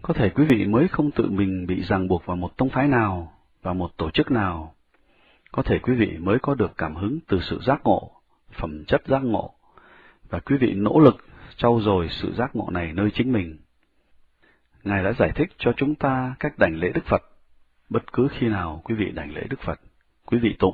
Có thể quý vị mới không tự mình bị ràng buộc vào một tông phái nào, vào một tổ chức nào. Có thể quý vị mới có được cảm hứng từ sự giác ngộ, phẩm chất giác ngộ, và quý vị nỗ lực trau dồi sự giác ngộ này nơi chính mình. Ngài đã giải thích cho chúng ta cách đảnh lễ Đức Phật. Bất cứ khi nào quý vị đảnh lễ Đức Phật, quý vị tụng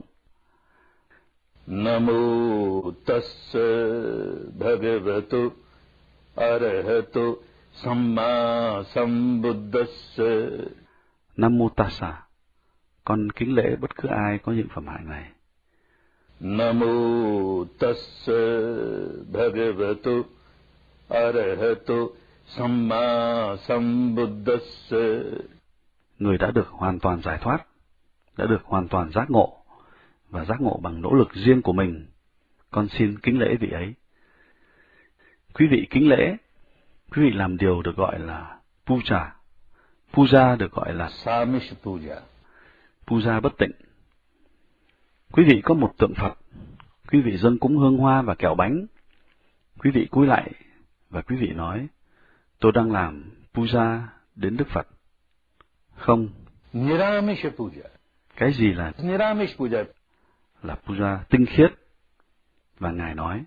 Namo tassa bhagavato arahato samma sambuddhassa. Namo tassa, con kính lễ bất cứ ai có những phẩm hạnh này. Namo tassa bhagavato arahato samma sambuddhassa. Người đã được hoàn toàn giải thoát, đã được hoàn toàn giác ngộ, và giác ngộ bằng nỗ lực riêng của mình. Con xin kính lễ vị ấy. Quý vị kính lễ, quý vị làm điều được gọi là puja. Puja được gọi là Samish puja. Puja bất tịnh. Quý vị có một tượng Phật, quý vị dâng cúng hương hoa và kẹo bánh. Quý vị cúi lại và quý vị nói, tôi đang làm puja đến Đức Phật. Không. Niramish puja. Cái gì là Niramish puja? Là puja tinh khiết. Và Ngài nói,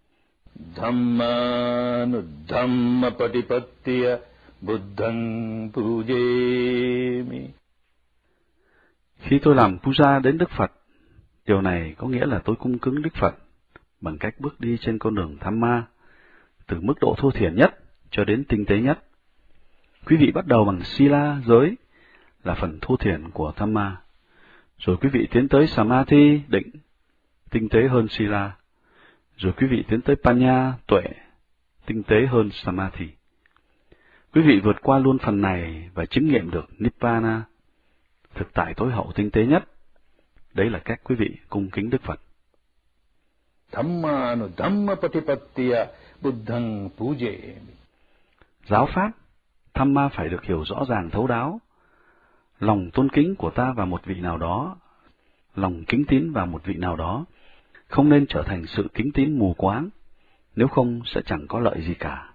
Dhamma patipattiya buddhang pujemi. khi tôi làm puja đến Đức Phật, điều này có nghĩa là tôi cung kính Đức Phật bằng cách bước đi trên con đường Dhamma, từ mức độ thô thiển nhất cho đến tinh tế nhất. Quý vị bắt đầu bằng Sila, giới, là phần thô thiển của Dhamma. Rồi quý vị tiến tới Samadhi, định, tinh tế hơn Sila. Rồi quý vị tiến tới Panya, tuệ, tinh tế hơn Samadhi. Quý vị vượt qua luôn phần này và chứng nghiệm được Nibbana, thực tại tối hậu tinh tế nhất. Đấy là cách quý vị cung kính Đức Phật. Dhamma patipattiya buddhang pujemi. Giáo pháp, Dhamma phải được hiểu rõ ràng thấu đáo. Lòng tôn kính của ta vào một vị nào đó, lòng kính tín vào một vị nào đó, không nên trở thành sự kính tín mù quáng, nếu không sẽ chẳng có lợi gì cả.